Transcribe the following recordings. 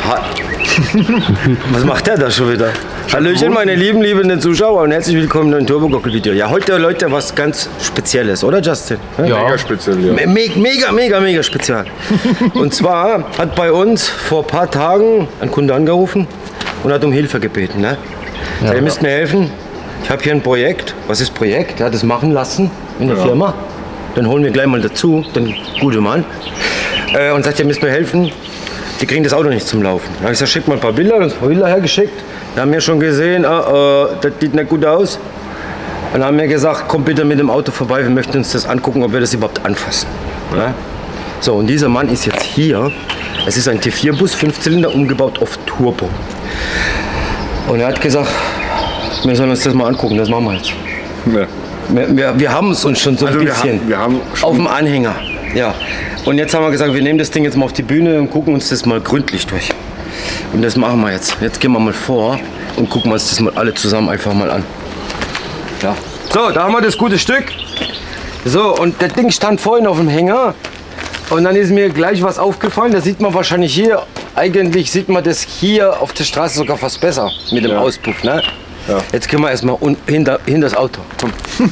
Was macht der da schon wieder? Hallöchen, meine lieben Zuschauer und herzlich willkommen in einem Turbogockel-Video. Ja, heute, Leute, was ganz Spezielles, oder Justin? Ja. Mega speziell, ja. Mega speziell. Und zwar hat bei uns vor ein paar Tagen ein Kunde angerufen und hat um Hilfe gebeten. Ne? Ja, ihr müsst mir helfen. Ich habe hier ein Projekt. Was ist Projekt? Er hat es machen lassen in der Firma. Dann holen wir gleich mal dazu, den guten Mann. Und sagt, ihr müsst mir helfen. Die kriegen das Auto nicht zum Laufen. Da habe ich gesagt, schickt mal ein paar Bilder, uns ein paar Bilder hergeschickt. Da haben wir schon gesehen, das sieht nicht gut aus. Und dann haben wir gesagt, komm bitte mit dem Auto vorbei, wir möchten uns das angucken, ob wir das überhaupt anfassen. Ja? So, und dieser Mann ist jetzt hier. Es ist ein T4-Bus, 5-Zylinder, umgebaut auf Turbo. Und er hat gesagt, wir sollen uns das mal angucken, das machen wir jetzt. Ja. Wir haben es uns schon so ein bisschen wir haben schon auf dem Anhänger. Ja. Und jetzt haben wir gesagt, wir nehmen das Ding jetzt mal auf die Bühne und gucken uns das mal gründlich durch. Und das machen wir jetzt. Jetzt gehen wir mal vor und gucken uns das mal alle zusammen einfach mal an. Ja. So, da haben wir das gute Stück. So, und das Ding stand vorhin auf dem Hänger. Und dann ist mir gleich was aufgefallen. Das sieht man wahrscheinlich hier. Eigentlich sieht man das hier auf der Straße sogar fast besser mit dem Auspuff. Ne? Ja. Jetzt gehen wir erstmal hinter das Auto. Komm.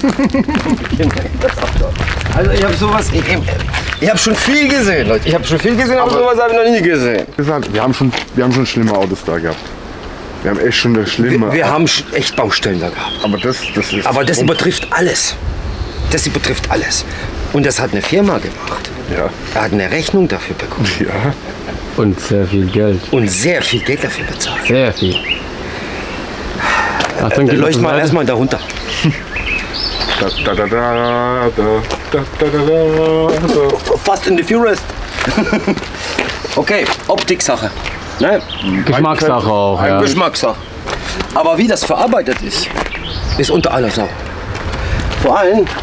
Also ich habe sowas, ich habe schon viel gesehen, Leute. Ich habe schon viel gesehen, aber sowas habe ich noch nie gesehen. Wir haben schon schlimme Autos da gehabt. Wir haben echt schon eine schlimme. Wir haben echt Baustellen da gehabt. Aber das übertrifft alles. Das übertrifft alles. Und das hat eine Firma gemacht. Ja. Er hat eine Rechnung dafür bekommen. Ja. Und sehr viel Geld. Und sehr viel Geld dafür bezahlt. Sehr viel. Ach, dann leucht mal erstmal da runter. Fast in the Furious. Okay, Optiksache. Ne? Geschmackssache auch. Ja. Geschmackssache. Aber wie das verarbeitet ist, ist unter aller Sau. Vor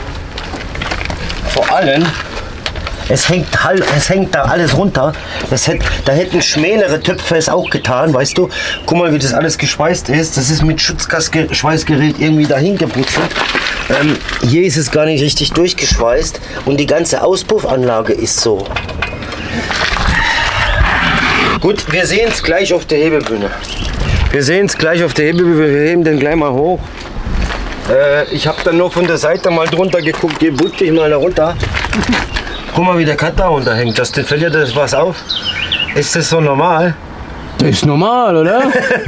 allem, es hängt da alles runter. Da hätten schmälere Töpfe es auch getan, weißt du. Guck mal, wie das alles geschweißt ist. Das ist mit Schutzgasschweißgerät irgendwie dahin geputzelt. Hier ist es gar nicht richtig durchgeschweißt und die ganze Auspuffanlage ist so. Gut, wir sehen es gleich auf der Hebebühne. Wir heben den gleich mal hoch. Ich habe dann nur von der Seite mal drunter geguckt. Geh dich mal da runter. Guck mal, wie der Cut da runterhängt. Justin, fällt dir das was auf? Ist das so normal? Das ist normal, oder?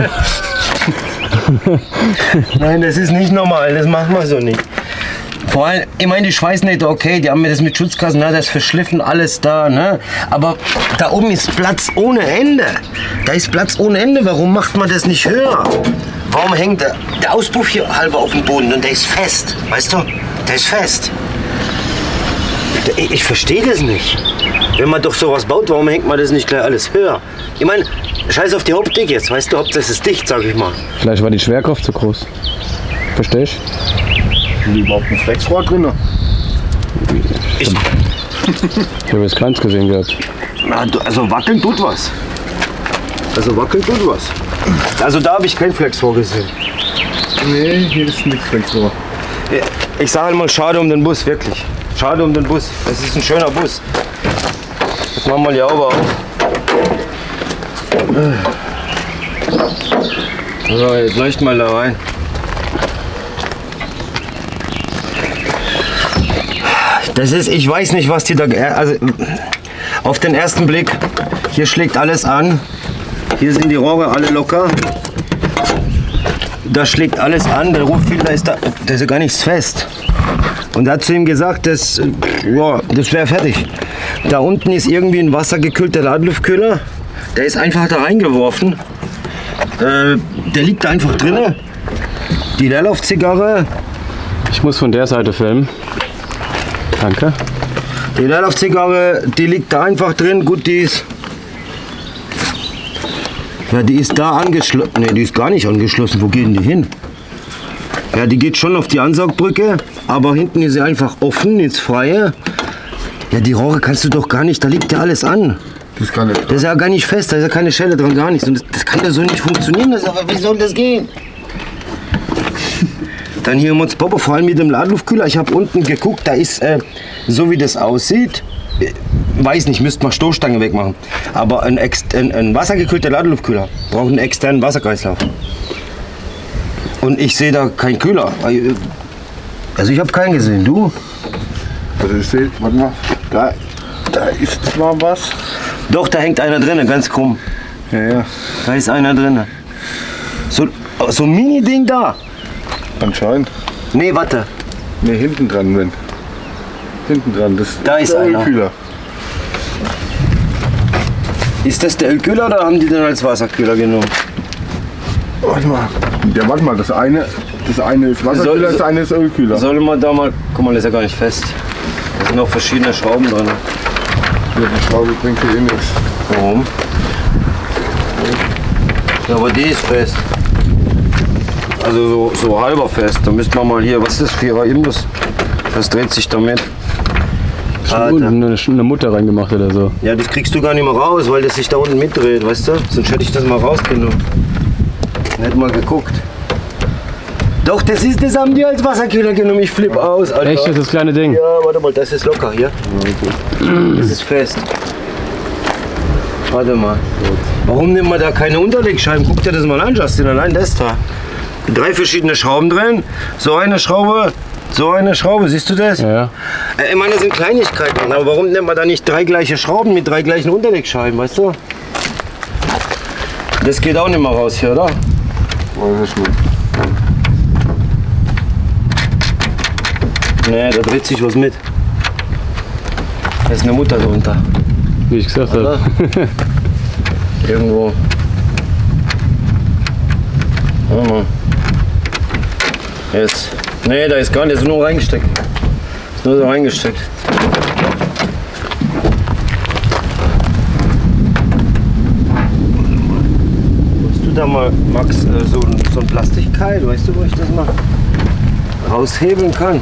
Nein, das ist nicht normal. Das macht man so nicht. Vor allem, ich meine, die Schweißnähte, okay, die haben mir das mit Schutzkasten, na, das ist verschliffen, alles da, ne? Aber da oben ist Platz ohne Ende. Da ist Platz ohne Ende. Warum macht man das nicht höher? Warum hängt der Auspuff hier halber auf dem Boden und der ist fest? Weißt du? Der ist fest. Ich verstehe das nicht. Wenn man doch sowas baut, warum hängt man das nicht gleich alles höher? Ich meine, scheiß auf die Optik jetzt, weißt du, Hauptsache es ist dicht, sag ich mal. Vielleicht war die Schwerkraft zu groß. Verstehst du? Ist überhaupt ein Flexrohr drin? Ich habe jetzt keins gesehen gehabt. Also wackeln tut was. Also da habe ich kein Flexrohr gesehen. Nee, hier ist nichts Flexrohr. Ich sage mal, schade um den Bus, wirklich. Schade um den Bus. Das ist ein schöner Bus. Jetzt machen wir die Haube auf. So, jetzt leuchten wir da rein. Das ist, ich weiß nicht, was die da... Also, auf den ersten Blick, hier schlägt alles an. Hier sind die Rohre alle locker. Da schlägt alles an, der Ruffilter ist da, da ist ja gar nichts fest. Und er hat zu ihm gesagt, das wäre fertig. Da unten ist irgendwie ein wassergekühlter Ladeluftkühler. Der ist einfach da reingeworfen. Der liegt da einfach drin. Die Leerlaufzigarre. Ich muss von der Seite filmen. Danke. Die Leerlaufzigarre, die liegt da einfach drin. Gut, die ist... Ja, die ist da angeschlossen. Ne, die ist gar nicht angeschlossen. Wo geht denn die hin? Ja, die geht schon auf die Ansaugbrücke, aber hinten ist sie einfach offen, ins Freie. Ja, die Rohre kannst du doch gar nicht, da liegt ja alles an. Das kann nicht. Das ist ja gar nicht fest, da ist ja keine Schelle dran, gar nichts. Und das kann ja so nicht funktionieren, wie soll das gehen? Dann hier Mods Popo, vor allem mit dem Ladeluftkühler. Ich habe unten geguckt, da ist, so wie das aussieht, weiß nicht, müsste man Stoßstange wegmachen. Aber ein wassergekühlter Ladeluftkühler braucht einen externen Wasserkreislauf. Und ich sehe da keinen Kühler. Also ich habe keinen gesehen. Du? Also ich sehe, warte mal, da ist zwar was. Doch, da hängt einer drin, ganz krumm. Ja. Da ist einer drin. So ein Mini-Ding da. Anscheinend. Nee, warte. Ne, hinten dran, wenn. Hinten dran, das Da ist der einer. Ölkühler. Ist das der Ölkühler oder haben die den als Wasserkühler genommen? Warte mal. Ja, warte mal, das eine ist Wasserkühler, das eine ist Ölkühler. Sollen wir da mal. Guck mal, das ist ja gar nicht fest. Da sind noch verschiedene Schrauben drin. Ja, die Schraube bringt hier eh nichts. Warum? Ja, aber die ist fest. Also so halber fest. Da müsste man mal hier. Was ist das? 4er Imbus? Das dreht sich damit. Schon eine Mutter reingemacht oder so. Ja, das kriegst du gar nicht mehr raus, weil das sich da unten mitdreht, weißt du? Sonst hätte ich das mal rausgenommen. Hätte mal geguckt. Doch, das haben die als Wasserkühler genommen. Ich flippe aus, Alter. Echt, das ist das kleine Ding? Ja, warte mal, das ist locker hier. Das ist fest. Warte mal. Warum nimmt man da keine Unterlegscheiben? Guck dir das mal an, Justin. Allein das da. 3 verschiedene Schrauben drin. So eine Schraube. So eine Schraube, siehst du das? Ja. Ich meine, das sind Kleinigkeiten. Aber warum nimmt man da nicht 3 gleiche Schrauben mit 3 gleichen Unterlegscheiben, weißt du? Das geht auch nicht mehr raus hier, oder? Weiß ich nicht. Nee, da dreht sich was mit. Da ist eine Mutter drunter. Wie ich gesagt habe. Irgendwo. Oh Mann. Jetzt. Nee, da ist gar nicht, ist nur reingesteckt. Ist nur so reingesteckt. Willst du da mal, Max, so ein Plastikkeil, weißt du, wo ich das mal raushebeln kann?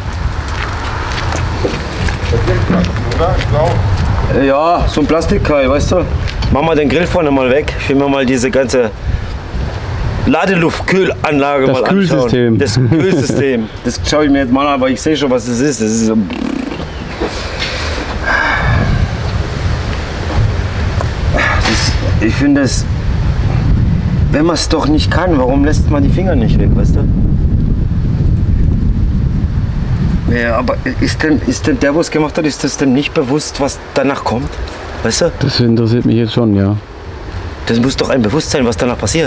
Oder? Ich glaube. Ja, so ein Plastikkeil, weißt du? Mach mal den Grill vorne mal weg. Ich will mir mal diese ganze Ladeluftkühlanlage Das mal anschauen. Kühlsystem. Das Kühlsystem. Das schaue ich mir jetzt mal an, aber ich sehe schon, was das ist. Das ist so. Ich finde es, wenn man es doch nicht kann, warum lässt man die Finger nicht weg, weißt du? Ja, aber ist denn der, wo es gemacht hat, ist das denn nicht bewusst, was danach kommt? Weißt du? Das interessiert mich jetzt schon, ja. Das muss doch ein Bewusstsein, was danach passiert.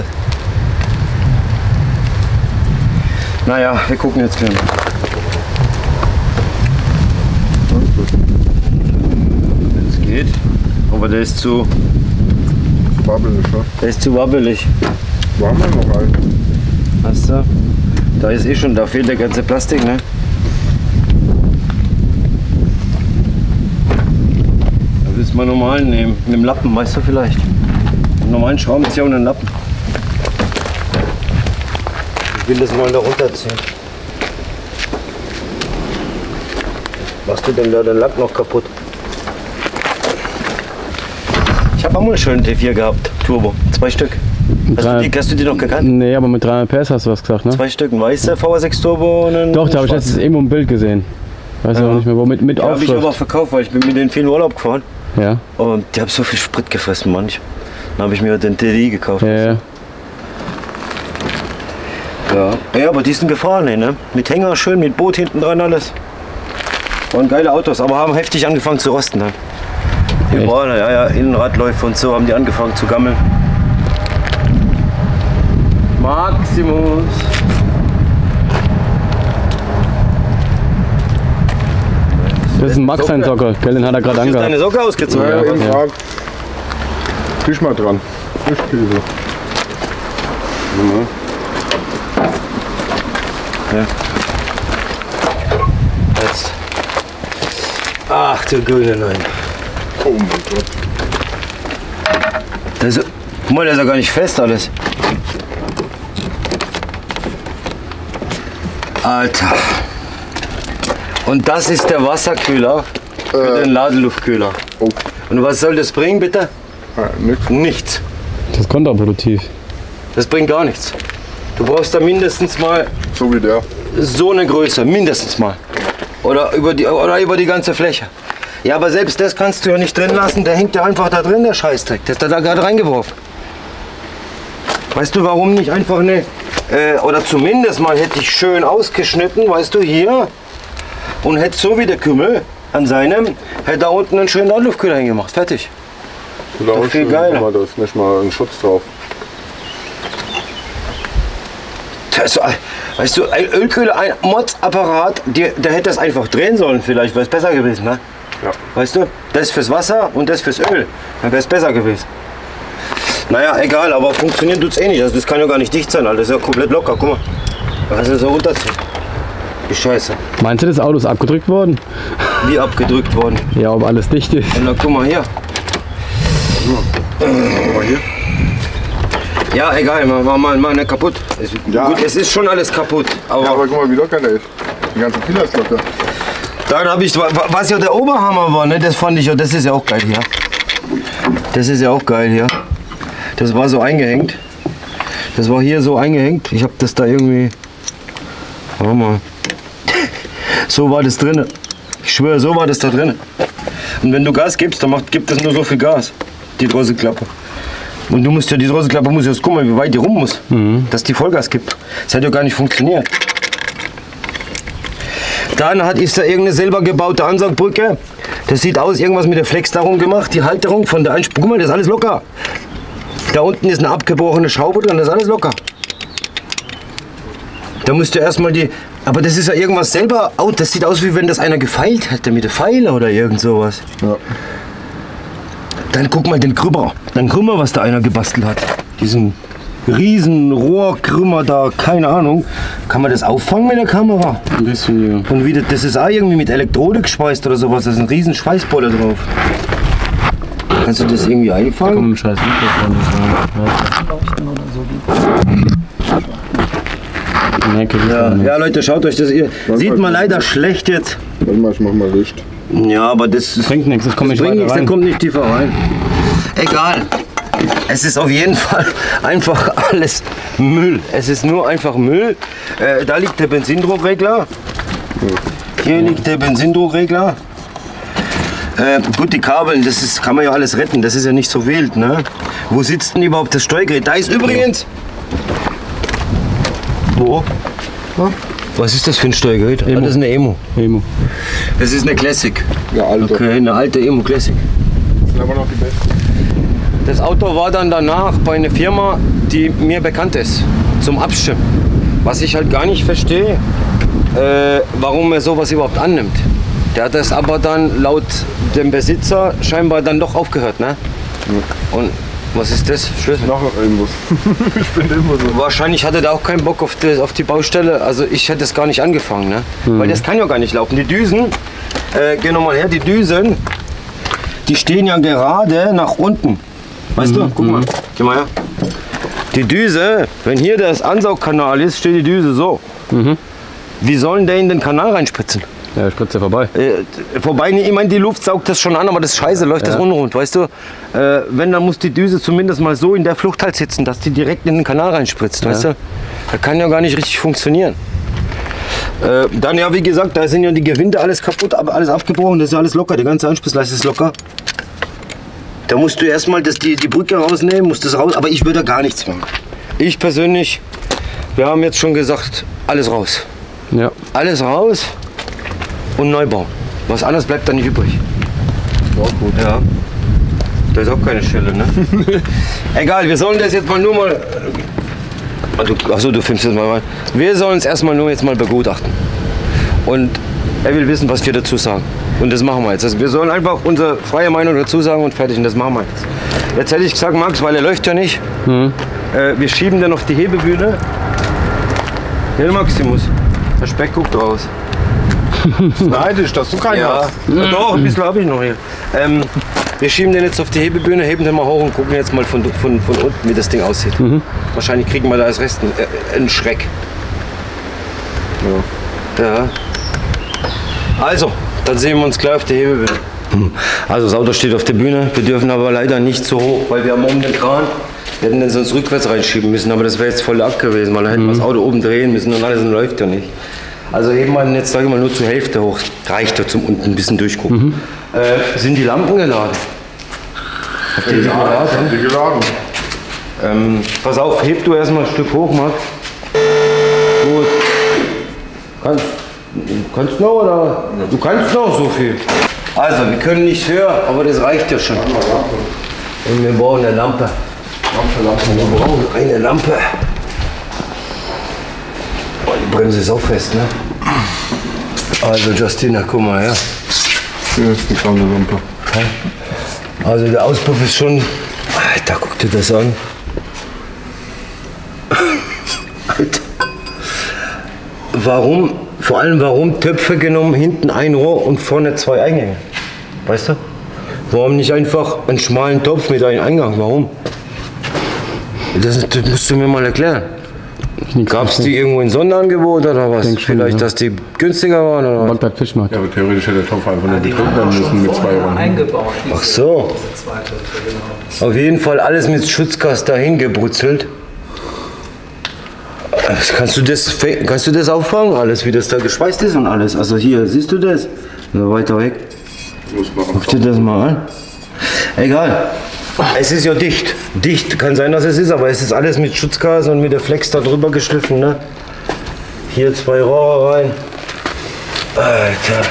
Naja, wir gucken jetzt gleich mal. Es geht, aber der ist zu Wabbelig, ne? Der ist zu wabbelig. Wo haben wir noch einen? Weißt du? Da ist eh schon, da fehlt der ganze Plastik, ne? Da willst du mal einen normalen nehmen, mit dem Lappen, weißt du vielleicht? Einen normalen Schraubenzieher und einen Lappen. Ich will das mal da runterziehen. Machst du denn da den Lack noch kaputt? Ich habe auch mal einen schönen T4 gehabt, Turbo, 2 Stück. Hast du die noch gekannt? Nee, aber mit 300 PS hast du was gesagt, ne? 2 Stück, ein weißer VR6 Turbo und einen Doch, da habe ich schwarzen. letztens eben ein Bild gesehen. Weiß Ja. auch nicht mehr, wo mit Die habe ich Aufschrift. aber verkauft, weil ich bin mit denen viel in Urlaub gefahren. Ja, Und die haben so viel Sprit gefressen, manch. Dann habe ich mir den TDI gekauft. ja. Ja, aber die sind gefahren, ey, ne? Mit Hänger schön, mit Boot hinten dran alles. Waren geile Autos, aber haben heftig angefangen zu rosten dann. Die Echt? waren, ja, Innenradläufe und so haben die angefangen zu gammeln. Maximus. Das ist ein Max sein Socker, gell? Den hat er gerade Hast du deine angehabt. Socke ausgezogen? Ja, Ja, eben ja. gerade. Fisch mal dran. Fischkäse. Jetzt. Ach du Güte, nein. Oh mein Gott. Das ist, guck mal, der ist ja gar nicht fest alles. Alter. Und das ist der Wasserkühler für den Ladeluftkühler. Oh. Und was soll das bringen, bitte? Ah, nix. Nichts. Das ist kontraproduktiv. Das bringt gar nichts. Du brauchst da mindestens mal So wie der. so eine Größe, mindestens mal. Oder über die ganze Fläche. Ja, aber selbst das kannst du ja nicht drin lassen. Der hängt ja einfach da drin, der Scheißdreck. Der ist da gerade reingeworfen. Weißt du, warum nicht einfach eine... oder zumindest mal hätte ich schön ausgeschnitten, weißt du, hier. Und hätte so wie der Kümmel an seinem, hätte da unten einen schönen Landluftkühler hingemacht. Fertig. Da ist viel geiler. Da ist nicht mal ein Schutz drauf. Das, weißt du, ein Ölkühler, ein Mods-Apparat, der hätte das einfach drehen sollen vielleicht, wäre es besser gewesen, ne? Ja. Weißt du, das fürs Wasser und das fürs Öl, dann wäre es besser gewesen. Naja, egal, aber funktionieren tut es eh nicht, also das kann ja gar nicht dicht sein, Alter. Das ist ja komplett locker, guck mal. Da kannst du so runterziehen. Wie scheiße. Meinst du, das Auto ist abgedrückt worden? Wie abgedrückt worden. Ja, ob alles dicht ist. Und dann guck mal hier. Guck mal hier. Ja, egal, mal nicht kaputt. Ja. Gut, es ist schon alles kaputt, aber... Ja, aber guck mal, wie locker der ist. Die ganze Pille ist locker. Dann habe ich, was ja der Oberhammer war, ne, das fand ich ja, das ist ja auch geil hier. Das ist ja auch geil hier. Das war so eingehängt. Das war hier so eingehängt. Ich habe das da irgendwie... Warte mal. So war das drin. Ich schwöre, so war das da drin. Und wenn du Gas gibst, dann gibt es nur so viel Gas. Die Drosselklappe. Und du musst ja, die Drosselklappe muss jetzt gucken, wie weit die rum muss. Dass die Vollgas gibt. Das hat ja gar nicht funktioniert. Dann ist da irgendeine selber gebaute Ansaugbrücke. Das sieht aus, irgendwas mit der Flex darum gemacht. Die Halterung von der Einspur. Guck mal, das ist alles locker. Da unten ist eine abgebrochene Schraube drin, das ist alles locker. Da musst du erstmal die. Aber das ist ja irgendwas selber. Oh, das sieht aus, wie wenn das einer gefeilt hätte mit der Pfeile oder irgend sowas. Ja. Dann guck mal den Krümmer. Dann guck mal, was da einer gebastelt hat. Diesen riesen Rohrkrümmer da, keine Ahnung. Kann man das auffangen mit der Kamera? Ein bisschen, ja. Und wie das ist auch irgendwie mit Elektronik gespeist oder sowas. Da ist ein riesen Schweißbolle drauf. Kannst du das irgendwie einfangen? Komm, scheiß Mikrofon. Ja, Leute, schaut euch das. Ihr sieht man leider schlecht jetzt. Warte mal, ich mach mal Licht. Ja, aber das Bringt nichts, das kommt nicht bringt weiter nichts, rein. der kommt nicht tiefer rein. Egal. Es ist auf jeden Fall einfach alles Müll. Es ist nur einfach Müll. Da liegt der Benzindruckregler. Hier liegt der Benzindruckregler. Gut, die Kabeln, kann man ja alles retten. Das ist ja nicht so wild, ne? Wo sitzt denn überhaupt das Steuergerät? Da ist übrigens... Wo? Ja. Was ist das für ein Steuergerät? Ah, das ist eine Emo. Emo. Das ist eine Classic. Ja, Alter. Okay, eine alte Emo Classic. Das sind aber noch die besten. Das Auto war dann danach bei einer Firma, die mir bekannt ist, zum Abstimmen. Was ich halt gar nicht verstehe, warum er sowas überhaupt annimmt. Der hat das aber dann laut dem Besitzer scheinbar dann doch aufgehört, ne? Ja. Und was ist das? Schlüssel? Noch irgendwas. Ich bin immer so. Wahrscheinlich hatte der auch keinen Bock auf die Baustelle. Also ich hätte es gar nicht angefangen, ne? Weil das kann ja gar nicht laufen. Die Düsen, geh noch mal her, die Düsen, die stehen ja gerade nach unten. Weißt du? Guck mal, geh mal her. Die Düse, wenn hier das Ansaugkanal ist, steht die Düse so. Wie sollen der in den Kanal reinspritzen? Ja, spritzt ja vorbei. Vorbei, ich meine, die Luft saugt das schon an, aber das ist scheiße, läuft das unrund, weißt du? Wenn, dann muss die Düse zumindest mal so in der Flucht halt sitzen, dass die direkt in den Kanal reinspritzt, weißt du? Das kann ja gar nicht richtig funktionieren. Dann ja, wie gesagt, da sind ja die Gewinde alles kaputt, alles abgebrochen, das ist ja alles locker, die ganze Anspruchsleiste ist locker. Da musst du erstmal die Brücke rausnehmen, musst das raus, aber ich würde da gar nichts machen. Ich persönlich, wir haben jetzt schon gesagt, alles raus. Ja. Alles raus. Und neu bauen. Was anderes bleibt da nicht übrig. Auch gut. Ja. Da ist auch keine Stelle, ne? Egal, wir sollen das jetzt mal nur mal. Achso, du filmst jetzt mal rein. Wir sollen es erstmal nur jetzt mal begutachten. Und er will wissen, was wir dazu sagen. Und das machen wir jetzt. Also wir sollen einfach unsere freie Meinung dazu sagen und fertig. Und das machen wir jetzt. Jetzt hätte ich gesagt, Max, weil er läuft ja nicht. Wir schieben den auf die Hebebühne. Hier, Maximus. Der Speck guckt raus. Neidisch, dass du keinen Ja, hast. doch, ein bisschen habe ich noch hier. Wir schieben den jetzt auf die Hebebühne, heben den mal hoch und gucken jetzt mal von unten, wie das Ding aussieht. Wahrscheinlich kriegen wir da als Rest einen Schreck. Ja. Also, dann sehen wir uns gleich auf der Hebebühne. Also das Auto steht auf der Bühne, wir dürfen aber leider nicht so hoch, weil wir haben oben den Kran. Wir hätten den sonst rückwärts reinschieben müssen, aber das wäre jetzt voll der Akt gewesen, weil dann hätten wir das Auto oben drehen müssen und alles läuft ja nicht. Also heben wir jetzt, sage ich mal, nur zur Hälfte hoch. Reicht doch zum unten ein bisschen durchgucken. Sind die Lampen geladen? Habt ihr die geladen? Die geladen. Pass auf, heb du erstmal ein Stück hoch, Max. Gut. Kannst noch oder? Du kannst noch so viel. Also, wir können nicht höher, aber das reicht ja schon. Und wir brauchen eine Lampe. Wir brauchen eine Lampe. Oh, die Bremse ist auch fest, ne? Also, Justina, guck mal her. Hier ist eine kleine Lampe. Also, der Auspuff ist schon. Alter, guck dir das an. Alter. Warum, vor allem warum Töpfe genommen, hinten ein Rohr und vorne 2 Eingänge? Weißt du? Warum nicht einfach einen schmalen Topf mit einem Eingang? Warum? Das musst du mir mal erklären. Gab es die irgendwo in Sonderangebot oder was? Vielleicht, ja, dass die günstiger waren oder was? Bagdad Fischmarkt. Ja, aber theoretisch hätte der Topf einfach nur betrieben werden müssen mit 2 Rohren. Eingebaut. Ach so. Auf jeden Fall alles mit Schutzgas dahin gebrutzelt. Kannst du das auffangen, alles, wie das da geschweißt ist und alles? Also hier, siehst du das? Oder weiter weg? Guck dir das mal an. Egal. Es ist ja dicht. Dicht kann sein, dass es ist, aber es ist alles mit Schutzgas und mit der Flex da drüber geschliffen. Ne? Hier 2 Rohre rein. Alter.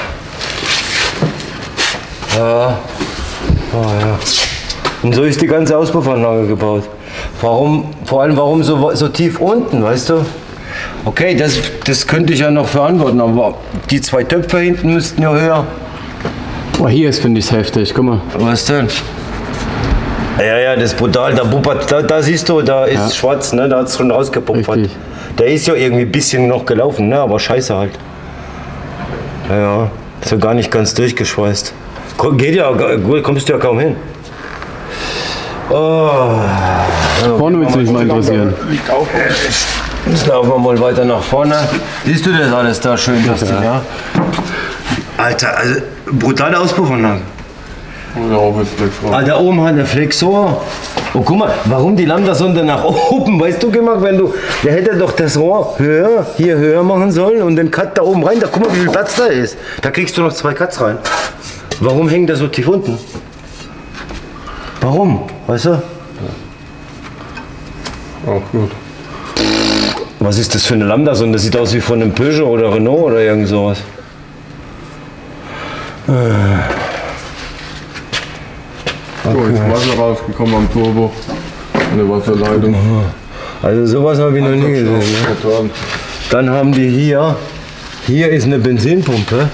Ja. Oh, ja. Und so ist die ganze Auspuffanlage gebaut. Warum, vor allem warum so tief unten, weißt du? Okay, das könnte ich ja noch verantworten, aber die 2 Töpfe hinten müssten ja höher. Oh, hier ist, finde ich, heftig. Guck mal. Was denn? Ja, das ist brutal. Da siehst du, da ist schwarz, ne? Da hat es schon rausgepuffert. Richtig. Der ist ja irgendwie ein bisschen noch gelaufen, ne? Aber scheiße halt. Ja, ist ja gar nicht ganz durchgeschweißt. Geht ja, kommst du ja kaum hin. Oh. Vorne würde es mich mal interessieren. Liegt auch. Jetzt laufen wir mal weiter nach vorne. Siehst du das alles da schön, Justin, ja? Alter, also brutale Auspuffanlage. Da oben ist Flexor. Ah, da oben hat der Flexor. Oh, guck mal, warum die Lambda-Sonde nach oben, weißt du, gemacht, der hätte doch das Rohr hier höher machen sollen und den Cut da oben rein. Da guck mal, wie viel Platz da ist. Da kriegst du noch 2 Cuts rein. Warum hängt der so tief unten? Warum? Weißt du? Auch gut. Was ist das für eine Lambda-Sonde? Das sieht aus wie von einem Peugeot oder Renault oder irgend sowas. So, ist Wasser rausgekommen am Turbo. Eine Wasserleitung. Also sowas habe ich noch nie gesehen. Ne? Dann haben die hier ist eine Benzinpumpe.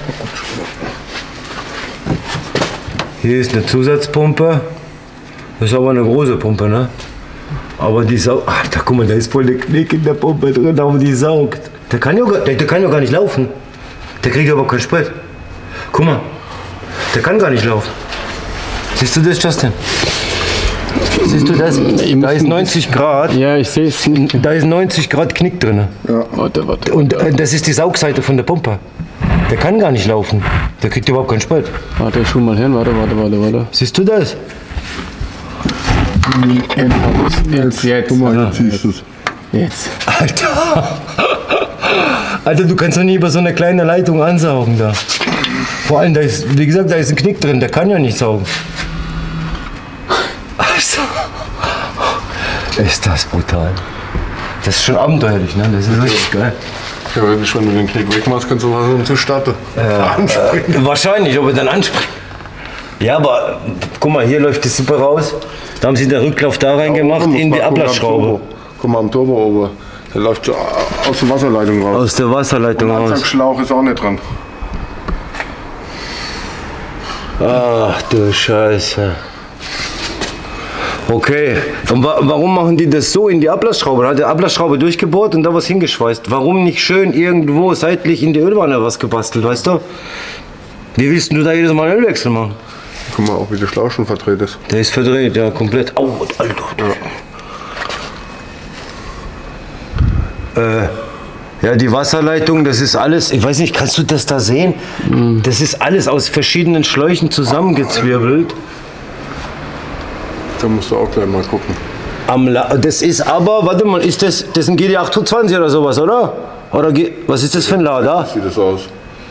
Hier ist eine Zusatzpumpe. Das ist aber eine große Pumpe, ne? Aber die saugt. Ach, da guck mal, da ist voll der Knick in der Pumpe drin, aber die saugt. Der kann ja gar nicht laufen. Der kriegt aber keinen Sprit. Guck mal, der kann gar nicht laufen. Siehst du das, Justin? Siehst du das? Da ist 90 Grad. Ja, ich sehe es. Da ist 90 Grad Knick drin. Ja. Warte. Und das ist die Saugseite von der Pumpe. Der kann gar nicht laufen. Der kriegt überhaupt keinen Sprit. Warte, ich schau mal hin. Warte. Siehst du das? Jetzt. Guck mal, jetzt siehst du es. Jetzt. Alter. Alter, du kannst doch nie über so eine kleine Leitung ansaugen da. Vor allem, da ist, wie gesagt, da ist ein Knick drin. Der kann ja nicht saugen. Also, ist das brutal. Das ist schon abenteuerlich, ne? Das ist richtig geil. Ja, wenn du den Knick wegmachst, kannst du was zur Stadt anspringen. Wahrscheinlich, ob er dann anspringt. Ja, aber guck mal, hier läuft die Suppe raus. Da haben sie den Rücklauf da reingemacht in die Ablassschraube. Guck mal am Turbo oben. Der läuft so aus der Wasserleitung raus. Aus der Wasserleitung Der raus. Ansaugschlauch ist auch nicht dran. Ach du Scheiße. Okay, und warum machen die das so in die Ablassschraube? Da hat der Ablassschraube durchgebohrt und da was hingeschweißt. Warum nicht schön irgendwo seitlich in die Ölwanne was gebastelt, weißt du? Wie willst du da jedes Mal einen Ölwechsel machen? Guck mal, auch wie der Schlauch schon verdreht ist. Der ist verdreht, ja, komplett. Au, Alter. Ja, die Wasserleitung, das ist alles, ich weiß nicht, kannst du das da sehen? Das ist alles aus verschiedenen Schläuchen zusammengezwirbelt. Da musst du auch gleich mal gucken. Das ist aber, warte mal, ist das ein GD820 oder sowas, oder? Oder was ist das für ein Lader? Sieht das aus?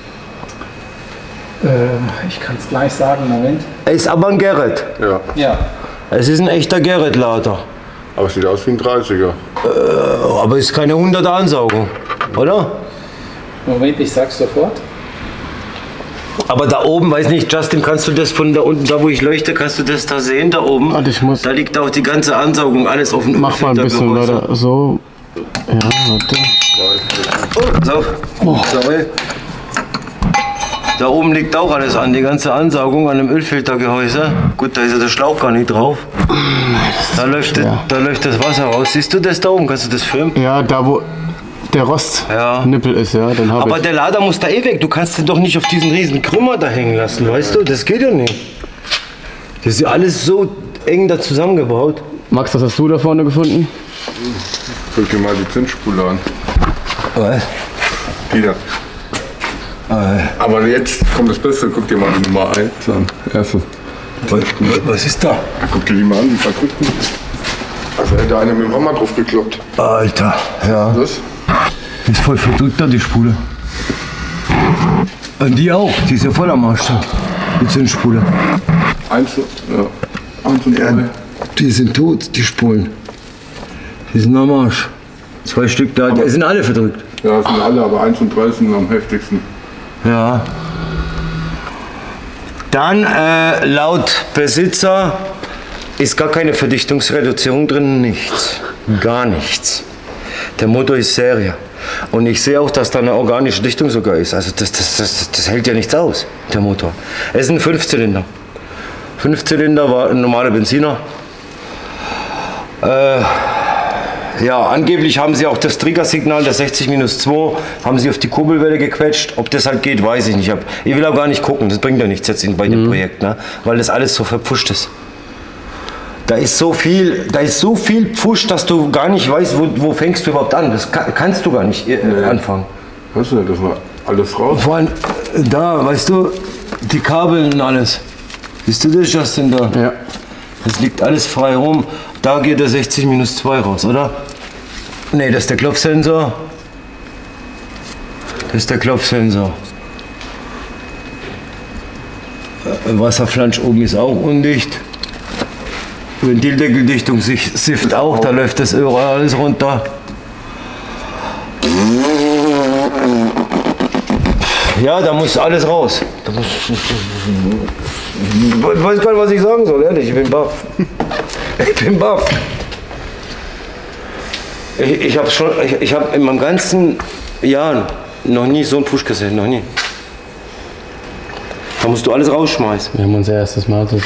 Ich kann es gleich sagen, Moment. Es ist aber ein Gerrit. Ja. Ja. Es ist ein echter Gerrit-Lader. Aber es sieht aus wie ein 30er. Aber es ist keine 100er Ansaugung, oder? Moment, ich sag's sofort. Aber da oben, weiß nicht, Justin, kannst du das von da unten, da wo ich leuchte, kannst du das da sehen, da oben? Warte, ich muss- Da liegt auch die ganze Ansaugung, alles auf dem Mach mal ein bisschen weiter. So. Ja, warte. So, sorry. Da oben liegt auch alles an, die ganze Ansaugung an dem Ölfiltergehäuse. Gut, da ist ja der Schlauch gar nicht drauf. Da läuft das Wasser raus. Siehst du das da oben? Kannst du das filmen? Ja, da wo der Rostnippel ist, ja, dann habe Aber ich. der Lader muss da eh weg. Du kannst den doch nicht auf diesen riesen Krümmer da hängen lassen, weißt du? Das geht ja nicht. Das ist ja alles so eng da zusammengebaut. Max, was hast du da vorne gefunden? Guck dir mal die Zündspule an. Was? Wieder. Aber jetzt kommt das Beste. Guck dir mal die Nummer 1 an. Erste. Was ist da? Guck dir die mal an, die verrückten. Also hätte einer mit dem Hammer drauf gekloppt. Alter, ja. Das? Ist voll verdrückt da, die Spule. Und die auch. Die ist ja voll am Arsch da. Die Zündspule. Eins, ja. 1 und 3. Die sind tot, die Spulen. Die sind am Arsch. 2 Stück da, die sind alle verdrückt. Ja, das sind alle, aber 1 und 3 sind am heftigsten. Ja. Dann laut Besitzer ist gar keine Verdichtungsreduzierung drin, nichts. Gar nichts. Der Motor ist Serie. Und ich sehe auch, dass da eine organische Dichtung sogar ist. Also das hält ja nichts aus, der Motor. Es ist ein 5-Zylinder. 5-Zylinder war ein normaler Benziner. Ja, angeblich haben sie auch das Triggersignal, das 60-2, haben sie auf die Kurbelwelle gequetscht. Ob das halt geht, weiß ich nicht. Ich will auch gar nicht gucken, das bringt ja nichts jetzt bei dem Projekt, ne? Weil das alles so verpfuscht ist. Da ist so viel Pfusch, dass du gar nicht weißt, wo fängst du überhaupt an. Das kannst du gar nicht anfangen. Weißt du, das war alles raus. Vor allem da, weißt du, die Kabel und alles. Siehst du das, Justin, da? Ja. Das liegt alles frei rum. Da geht der 60-2 raus, oder? Ne, das ist der Klopfsensor. Das ist der Klopfsensor. Wasserflansch oben ist auch undicht. Ventildeckeldichtung SIFT auch, da läuft das Öl alles runter. Ja, da muss alles raus. Ich weiß gar nicht, was ich sagen soll, ehrlich, ich bin baff. Ich bin baff. Ich habe in meinen ganzen Jahren noch nie so einen Push gesehen, noch nie. Da musst du alles rausschmeißen. Wir haben unser erstes Mal Auto.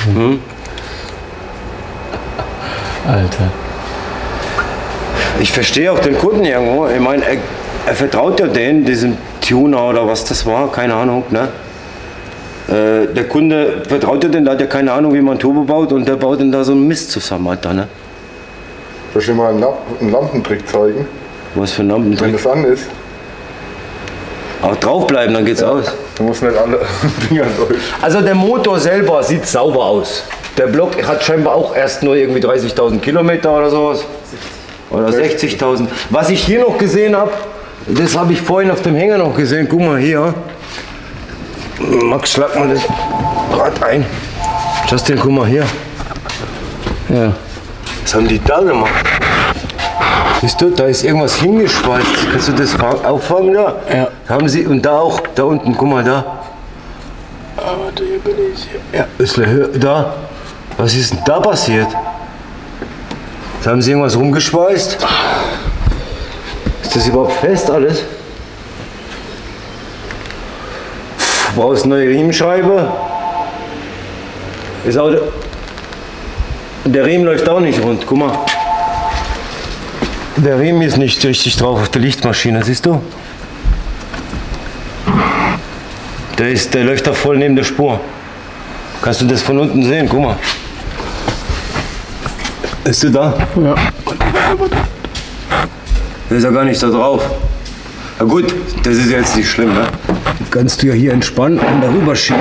Alter. Ich verstehe auch den Kunden irgendwo. Ich meine, er vertraut ja denen, diesem Tuner oder was das war, keine Ahnung. Ne? Der Kunde vertraut ja denen, der hat ja keine Ahnung, wie man Turbo baut und der baut dann da so einen Mist zusammen, Alter. Ne? Soll ich dir mal einen Lampentrick zeigen? Was für ein Wenn Lampentrick. das an ist, Auch draufbleiben, dann geht's aus. du musst nicht alle Dinger durch. Also der Motor selber sieht sauber aus. Der Block hat scheinbar auch erst nur irgendwie 30.000 Kilometer oder sowas. Oder 60.000. Was ich hier noch gesehen habe, das habe ich vorhin auf dem Hänger noch gesehen. Guck mal hier. Max, schlag mal das Rad ein. Justin, guck mal hier. Ja. Was haben die da gemacht? Siehst du, da ist irgendwas hingeschweißt. Kannst du das auffangen da? Ja. Haben sie, und da auch, da unten, guck mal da. Warte, hier bin ich. Ja, bisschen höher, da. Was ist denn da passiert? Da haben sie irgendwas rumgeschweißt. Ist das überhaupt fest alles? Du brauchst eine neue Riemenscheibe. Ist auch der Riemen läuft auch nicht rund, guck mal. Der Riemen ist nicht richtig drauf auf der Lichtmaschine, siehst du? Der läuft da voll neben der Spur. Kannst du das von unten sehen? Guck mal. Bist du da? Ja. Der ist ja gar nicht da drauf. Na gut, das ist jetzt nicht schlimm, ne? Kannst du ja hier entspannen und darüber schieben.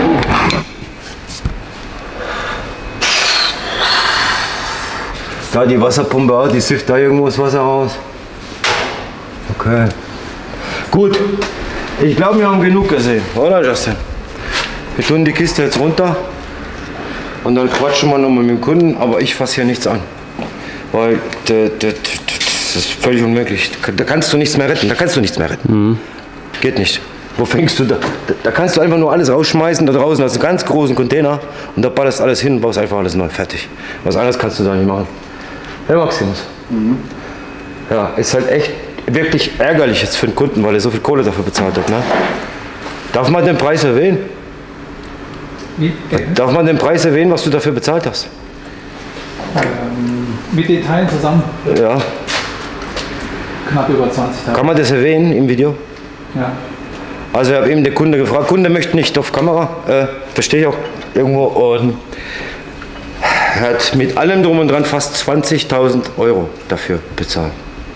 Da die Wasserpumpe auch, die sifft da irgendwo das Wasser raus. Okay. Gut, ich glaube, wir haben genug gesehen, oder Justin? Wir tun die Kiste jetzt runter und dann quatschen wir nochmal mit dem Kunden, aber ich fasse hier nichts an. Weil das ist völlig unmöglich. Da kannst du nichts mehr retten. Geht nicht. Wo fängst du da? Da kannst du einfach nur alles rausschmeißen. Da draußen hast du einen ganz großen Container und da ballerst alles hin und baust einfach alles neu. Fertig. Was anderes kannst du da nicht machen. Ja, Maximus. Ja, ist halt echt wirklich ärgerlich jetzt für den Kunden, weil er so viel Kohle dafür bezahlt hat. Ne? Darf man den Preis erwähnen? Darf man den Preis erwähnen, was du dafür bezahlt hast? Mit den Teilen zusammen Ja. knapp über 20.000. Kann man das erwähnen im Video? Ja. Also ich habe eben den Kunde gefragt, Kunde möchte nicht auf Kamera, verstehe ich auch irgendwo. Und er hat mit allem drum und dran fast 20.000 Euro dafür bezahlt.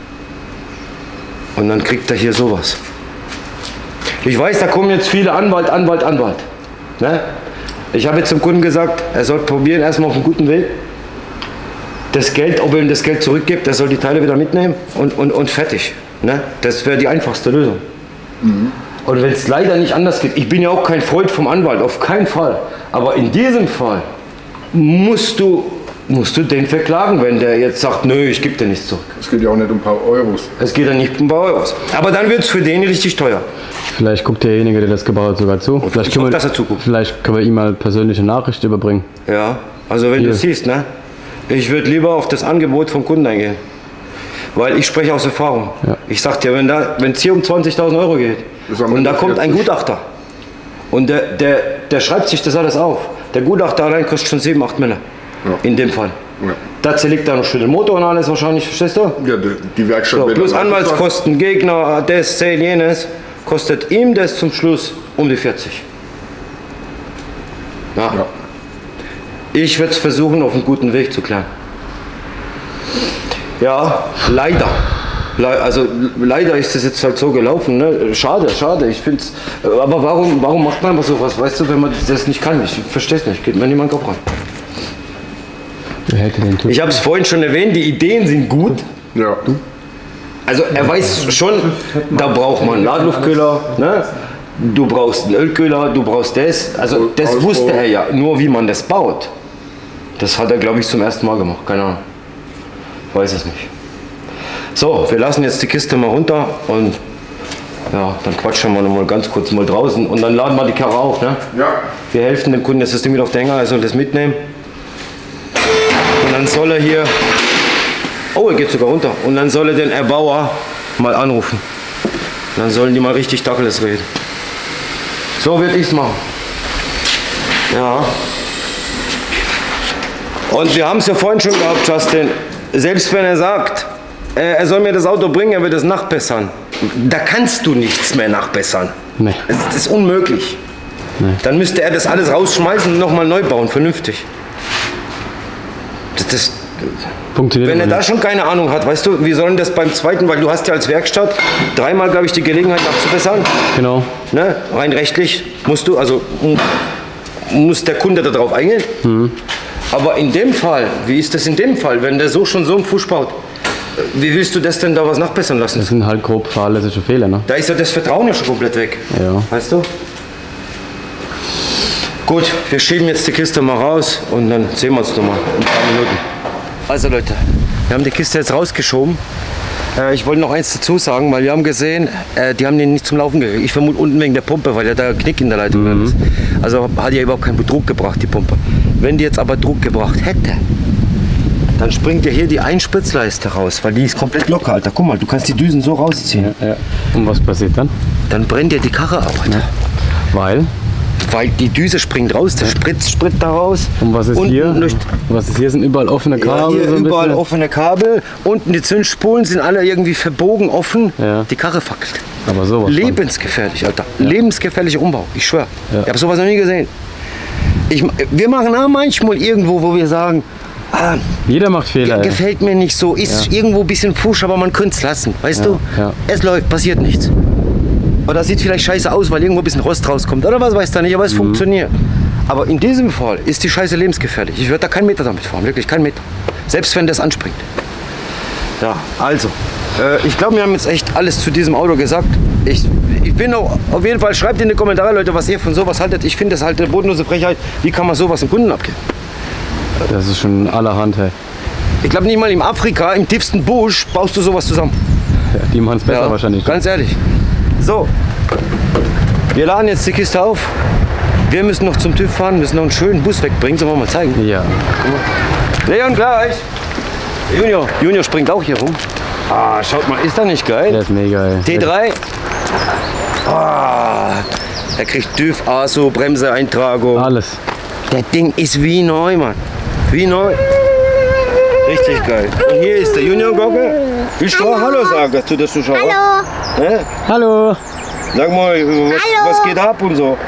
Und dann kriegt er hier sowas. Ich weiß, da kommen jetzt viele Anwalt. Ne? Ich habe jetzt zum Kunden gesagt, er soll probieren, erstmal auf einen guten Weg. Das Geld, ob er ihm das Geld zurückgibt, er soll die Teile wieder mitnehmen und fertig. Ne? Das wäre die einfachste Lösung. Und wenn es leider nicht anders geht, ich bin ja auch kein Freund vom Anwalt, auf keinen Fall. Aber in diesem Fall musst du den verklagen, wenn der jetzt sagt, nö, ich gebe dir nichts zurück. Es geht ja auch nicht um ein paar Euros. Es geht ja nicht um ein paar Euros. Aber dann wird es für den richtig teuer. Vielleicht guckt derjenige, der das gebaut hat, sogar zu. Vielleicht können, dass er zuguckt. vielleicht können wir ihm mal persönliche Nachricht überbringen. Ja, also wenn du siehst, ne? Ich würde lieber auf das Angebot vom Kunden eingehen. Weil ich spreche aus Erfahrung. Ja. Ich sag dir, wenn es hier um 20.000 Euro geht und da kommt ein Gutachter und der schreibt sich das alles auf. Der Gutachter allein kostet schon 7, 8 Mille. Ja. In dem Fall. Ja. Da zerlegt er noch schon den Motor und alles wahrscheinlich, verstehst du? Ja, die Werkstatt So, wird plus dann Anwaltskosten, Gegner, das, jenes, kostet ihm das zum Schluss um die 40. Ja. Ja. Ich werde es versuchen, auf einen guten Weg zu klären. Ja, leider. Also leider ist das jetzt halt so gelaufen. Ne? Schade. Ich finde es. Aber warum macht man sowas? Weißt du, wenn man das nicht kann? Ich verstehe es nicht. Geht mir niemand Kopf ran. Ich habe es vorhin schon erwähnt. Die Ideen sind gut. Ja. Also er weiß schon, da braucht man einen Ladeluftkühler. Ne? Du brauchst einen Ölkühler. Du brauchst das. Also das wusste er ja. Nur wie man das baut. Das hat er, glaube ich, zum ersten Mal gemacht. Keine Ahnung. Weiß es nicht. So, wir lassen jetzt die Kiste mal runter und ja, dann quatschen wir noch mal ganz kurz mal draußen und dann laden wir die Karre auf. Ne? Ja. Wir helfen dem Kunden, jetzt ist das Ding wieder auf der Hänger, er soll das mitnehmen. Und dann soll er hier, oh, er geht sogar runter. Und dann soll er den Erbauer mal anrufen. Und dann sollen die mal richtig Tacheles reden. So würde ich es machen. Ja. Und wir haben es ja vorhin schon gehabt, Justin. Selbst wenn er sagt, er soll mir das Auto bringen, er wird es nachbessern. Da kannst du nichts mehr nachbessern. Nee. Das ist unmöglich. Nee. Dann müsste er das alles rausschmeißen und nochmal neu bauen, vernünftig. Das Funktioniert wenn er aber da nicht. schon keine Ahnung hat, weißt du, wie sollen das beim zweiten, weil du hast ja als Werkstatt dreimal, glaube ich, die Gelegenheit nachzubessern. Genau. Ne? Rein rechtlich musst du, also muss der Kunde darauf eingehen. Aber in dem Fall, wie ist das in dem Fall, wenn der so schon so einen Fuß baut, wie willst du das denn da was nachbessern lassen? Das sind halt grob fahrlässige Fehler, ne? Da ist ja das Vertrauen ja schon komplett weg. Ja. Weißt du? Gut, wir schieben jetzt die Kiste mal raus und dann sehen wir uns nochmal in ein paar Minuten. Also Leute, wir haben die Kiste jetzt rausgeschoben. Ich wollte noch eins dazu sagen, weil wir haben gesehen, die haben den nicht zum Laufen gekriegt. Ich vermute unten wegen der Pumpe, weil ja da Knick in der Leitung drin ist. Also hat ja überhaupt keinen Druck gebracht, die Pumpe. Wenn die jetzt aber Druck gebracht hätte, dann springt ja hier die Einspritzleiste raus, weil die ist komplett locker, Alter. Guck mal, du kannst die Düsen so rausziehen. Ja. Und was passiert dann? Dann brennt dir die Karre ab, Alter. Weil? Weil die Düse springt raus, der Sprit da raus. Und was ist Unten hier? durch- Was ist hier? Sind überall offene Ja, Kabel? hier so ein überall bisschen? offene Kabel. Unten die Zündspulen sind alle irgendwie verbogen, offen. Ja. Die Karre fackelt. Aber sowas. von. Lebensgefährlich, Alter. Lebensgefährlicher Umbau, ich schwöre. Ja. Ich habe sowas noch nie gesehen. Wir machen auch manchmal irgendwo, wo wir sagen, Jeder macht Fehler. ey. gefällt mir nicht so, ist irgendwo ein bisschen Fusch, aber man könnte es lassen, weißt du? ja. Es läuft, passiert nichts. Oder sieht vielleicht scheiße aus, weil irgendwo ein bisschen Rost rauskommt oder was weiß da nicht, aber es funktioniert. Aber in diesem Fall ist die Scheiße lebensgefährlich. Ich würde da keinen Meter damit fahren, wirklich keinen Meter. Selbst wenn das anspringt. Ja, also, Ich glaube, wir haben jetzt echt alles zu diesem Auto gesagt. Ich bin auch, auf jeden Fall, schreibt in die Kommentare, Leute, was ihr von sowas haltet. Ich finde das halt eine bodenlose Frechheit. Wie kann man sowas dem Kunden abgeben? Das ist schon allerhand, hey. Ich glaube, nicht mal in Afrika, im tiefsten Busch, baust du sowas zusammen. Ja, die machen es besser wahrscheinlich. Ganz ehrlich. So, wir laden jetzt die Kiste auf. Wir müssen noch zum TÜV fahren, müssen noch einen schönen Bus wegbringen. Sollen wir mal zeigen? Ja. Leon, gleich. Junior springt auch hier rum. Ah, schaut mal, ist das nicht geil? Der ist mega, ey. T3. Ah, er kriegt TÜV, ASO, Bremseeintragung. Alles. Der Ding ist wie neu, Mann. Wie neu. Richtig geil. Und hier ist der Junior-Gocke. Willst du auch Hallo sagen, dass du das Zuschauer? Hallo. Hä? Hallo. Sag mal, was geht ab und so.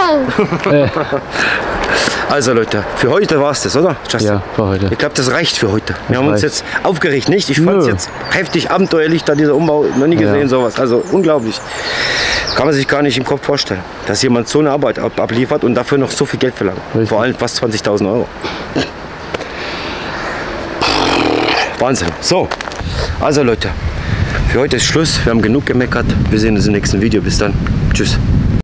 Also Leute, für heute war es das, oder? Justin? Ja, für heute. Ich glaube, das reicht für heute. Wir haben uns reicht. jetzt aufgeregt, nicht? Ich fand es Nö. jetzt heftig, abenteuerlich, da dieser Umbau, noch nie gesehen, sowas. Also unglaublich. Kann man sich gar nicht im Kopf vorstellen, dass jemand so eine Arbeit abliefert und dafür noch so viel Geld verlangt. Richtig. Vor allem fast 20.000 Euro. Wahnsinn. So, also Leute, für heute ist Schluss. Wir haben genug gemeckert. Wir sehen uns im nächsten Video. Bis dann. Tschüss.